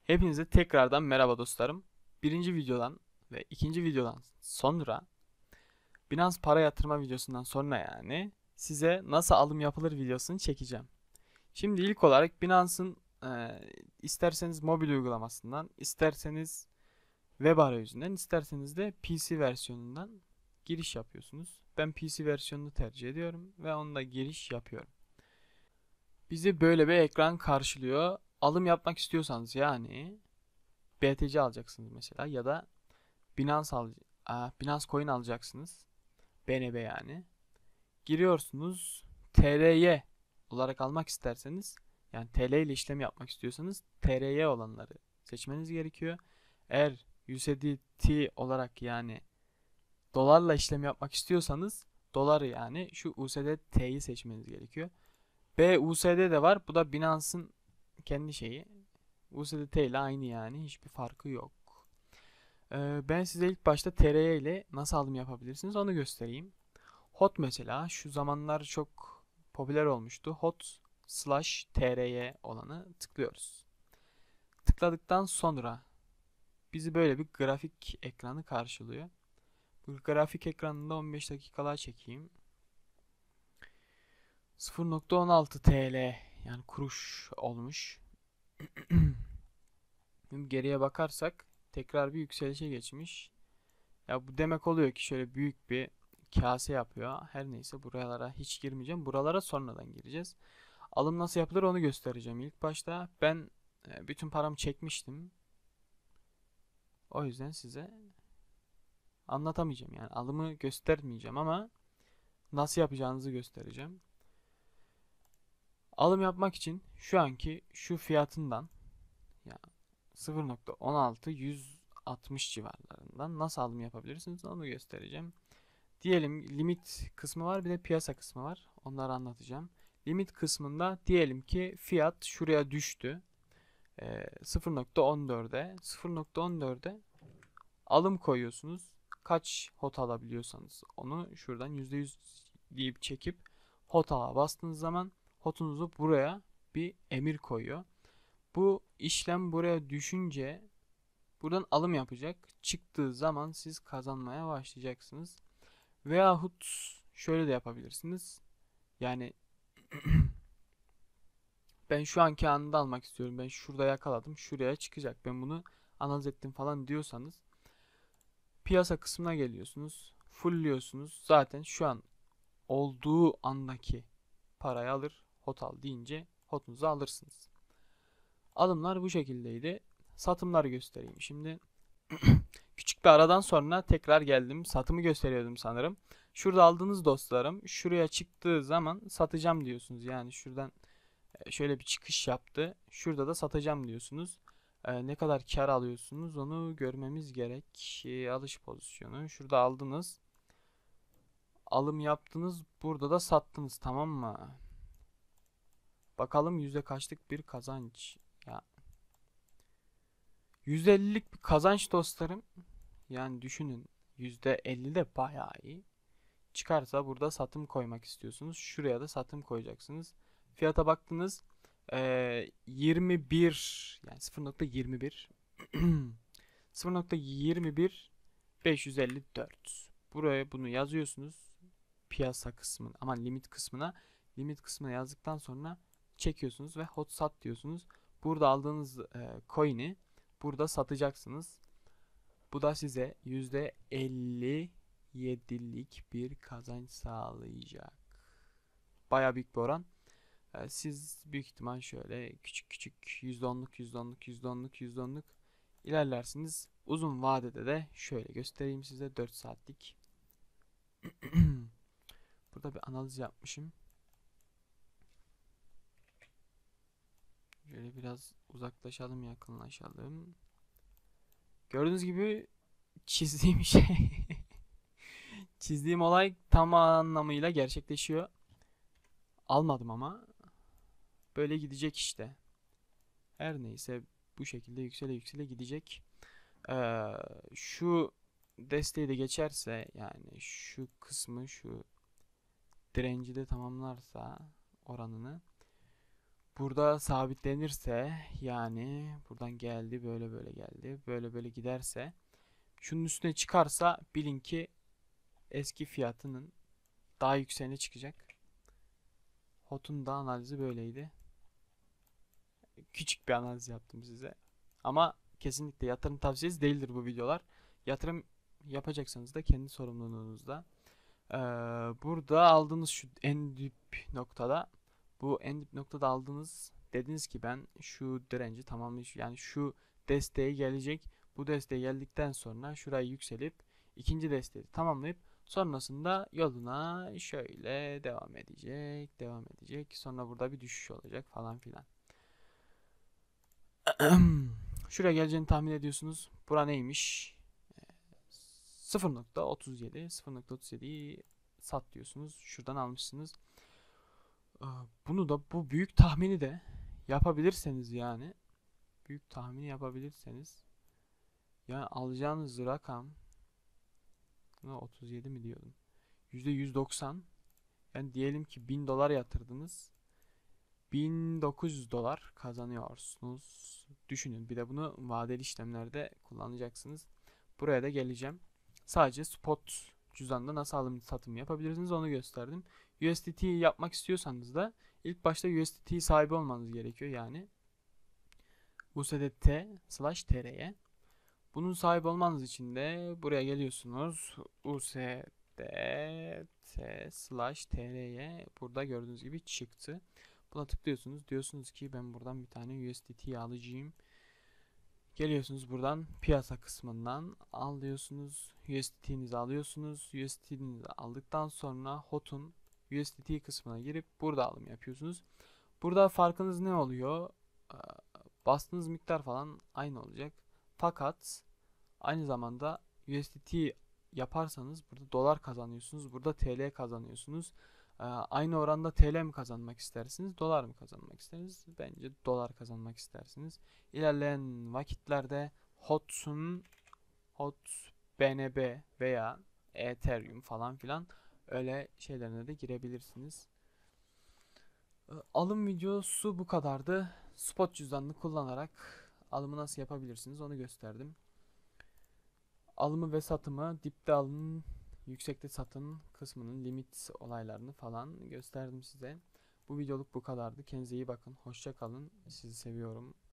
Hepinize tekrardan merhaba dostlarım. Birinci videodan ve ikinci videodan sonra Binance para yatırma videosundan sonra size nasıl alım yapılır videosunu çekeceğim. Şimdi ilk olarak Binance'ın isterseniz mobil uygulamasından, isterseniz web arayüzünden, isterseniz de PC versiyonundan giriş yapıyorsunuz. Ben PC versiyonunu tercih ediyorum ve onunla giriş yapıyorum. Bizi böyle bir ekran karşılıyor. Alım yapmak istiyorsanız BTC alacaksınız mesela ya da Binance Binance Coin alacaksınız. BNB yani. Giriyorsunuz. TRY olarak almak isterseniz yani TL ile işlem yapmak istiyorsanız TRY olanları seçmeniz gerekiyor. Eğer USDT olarak yani dolarla işlem yapmak istiyorsanız doları yani şu USDT'yi seçmeniz gerekiyor. BUSD de var. Bu da Binance'ın kendi şeyi. USDT ile aynı yani. Hiçbir farkı yok. Ben size ilk başta TRY ile nasıl alım yapabilirsiniz onu göstereyim. Hot mesela şu zamanlar çok popüler olmuştu. Hot slash TRY olanı tıklıyoruz. Tıkladıktan sonra bizi böyle bir grafik ekranı karşılıyor. Bu grafik ekranında 15 dakikalar çekeyim. 0.16 TL yani kuruş olmuş. Şimdi geriye bakarsak tekrar bir yükselişe geçmiş. Ya bu demek oluyor ki şöyle büyük bir kase yapıyor. Her neyse buralara hiç girmeyeceğim. Buralara sonradan gireceğiz. Alım nasıl yapılır onu göstereceğim ilk başta. Ben bütün paramı çekmiştim. O yüzden size anlatamayacağım yani. Alımı göstermeyeceğim ama nasıl yapacağınızı göstereceğim. Alım yapmak için şu anki şu fiyatından yani 0.16 160 civarlarından nasıl alım yapabilirsiniz onu göstereceğim. Diyelim limit kısmı var bir de piyasa kısmı var. Onları anlatacağım. Limit kısmında diyelim ki fiyat şuraya düştü. 0.14'e alım koyuyorsunuz. Kaç HOT alabiliyorsanız onu şuradan %100 deyip çekip HOT'a bastığınız zaman HOT'unuzu buraya bir emir koyuyor. Bu işlem buraya düşünce buradan alım yapacak. Çıktığı zaman siz kazanmaya başlayacaksınız. Veyahut şöyle de yapabilirsiniz. Yani ben şu anki anında almak istiyorum. Ben şurada yakaladım. Şuraya çıkacak. Ben bunu analiz ettim falan diyorsanız piyasa kısmına geliyorsunuz. Fullliyorsunuz. Zaten şu an olduğu andaki parayı alır. HOT al deyince HOT'unuzu alırsınız. Alımlar bu şekildeydi. Satımları göstereyim. Şimdi küçük bir aradan sonra tekrar geldim. Satımı gösteriyordum sanırım. Şurada aldığınız dostlarım şuraya çıktığı zaman satacağım diyorsunuz. Yani şuradan şöyle bir çıkış yaptı. Şurada da satacağım diyorsunuz. Ne kadar kar alıyorsunuz onu görmemiz gerek. Alış pozisyonu. Şurada aldınız. Alım yaptınız. Burada da sattınız, tamam mı? Bakalım yüzde kaçlık bir kazanç. Ya %50'lik bir kazanç dostlarım. Yani düşünün. %50 de bayağı iyi. Çıkarsa burada satım koymak istiyorsunuz. Şuraya da satım koyacaksınız. Fiyata baktınız. 21 yani 0.21 0.21 554. Buraya bunu yazıyorsunuz. Piyasa kısmına ama limit kısmına yazdıktan sonra çekiyorsunuz ve hot sat diyorsunuz. Burada aldığınız coin'i burada satacaksınız. Bu da size %57'lik bir kazanç sağlayacak. Baya büyük bir oran. Siz büyük ihtimal şöyle küçük küçük %10'luk %10'luk %10'luk %10'luk ilerlersiniz. Uzun vadede de şöyle göstereyim size 4 saatlik. Burada bir analiz yapmışım. Şöyle biraz uzaklaşalım, yakınlaşalım. Gördüğünüz gibi çizdiğim şey çizdiğim olay tam anlamıyla gerçekleşiyor. Almadım ama böyle gidecek işte. Her neyse bu şekilde yüksele yüksele gidecek. Ee, Şu desteği de geçerse yani şu kısmı şu direnci de tamamlarsa oranını Burada sabitlenirse, yani buradan geldi, böyle böyle geldi, böyle böyle giderse, şunun üstüne çıkarsa bilin ki eski fiyatının daha yükseğine çıkacak. HOT'un da analizi böyleydi. Küçük bir analiz yaptım size. Ama kesinlikle yatırım tavsiyesi değildir bu videolar. Yatırım yapacaksanız da kendi sorumluluğunuzda. Ee, Burada aldığınız şu en dip noktada, bu en dip noktada aldığınız, dediniz ki ben şu direnci tamamlayacağım, yani şu desteğe gelecek. Bu desteğe geldikten sonra şurayı yükselip ikinci desteği tamamlayıp sonrasında yoluna şöyle devam edecek, devam edecek. Sonra burada bir düşüş olacak falan filan. Şuraya geleceğini tahmin ediyorsunuz. Bura neymiş? 0.37, 0.37'yi sat diyorsunuz. Şuradan almışsınız. Bunu da, bu büyük tahmini de yapabilirseniz, yani büyük tahmini yapabilirseniz, yani alacağınız rakam, 37 mi diyordum, %190, yani diyelim ki 1000 dolar yatırdınız, 1900 dolar kazanıyorsunuz. Düşünün, bir de bunu vadeli işlemlerde kullanacaksınız. Buraya da geleceğim. Sadece spot cüzdanında nasıl alım satım yapabilirsiniz onu gösterdim. USDT yapmak istiyorsanız da ilk başta USDT sahibi olmanız gerekiyor, yani USDT/TR'ye. Bunun sahibi olmanız için de buraya geliyorsunuz. USDT/TR'ye burada gördüğünüz gibi çıktı. Buna tıklıyorsunuz. Diyorsunuz ki ben buradan bir tane USDT alacağım. Geliyorsunuz buradan piyasa kısmından alıyorsunuz. USDT'nizi alıyorsunuz. USDT'nizi aldıktan sonra HOT'un USDT kısmına girip burada alım yapıyorsunuz. Burada farkınız ne oluyor? Bastığınız miktar falan aynı olacak. Fakat aynı zamanda USDT yaparsanız burada dolar kazanıyorsunuz. Burada TL kazanıyorsunuz. Aynı oranda TL mi kazanmak istersiniz, dolar mı kazanmak istersiniz? Bence dolar kazanmak istersiniz. İlerleyen vakitlerde HOT, BNB veya Ethereum falan filan öyle şeylerine de girebilirsiniz. Alım videosu bu kadardı. Spot cüzdanını kullanarak alımı nasıl yapabilirsiniz onu gösterdim. Alımı ve satımı, dipte alın, yüksekte satın kısmının limit olaylarını falan gösterdim size. Bu videoluk bu kadardı. Kendinize iyi bakın. Hoşça kalın. Sizi seviyorum.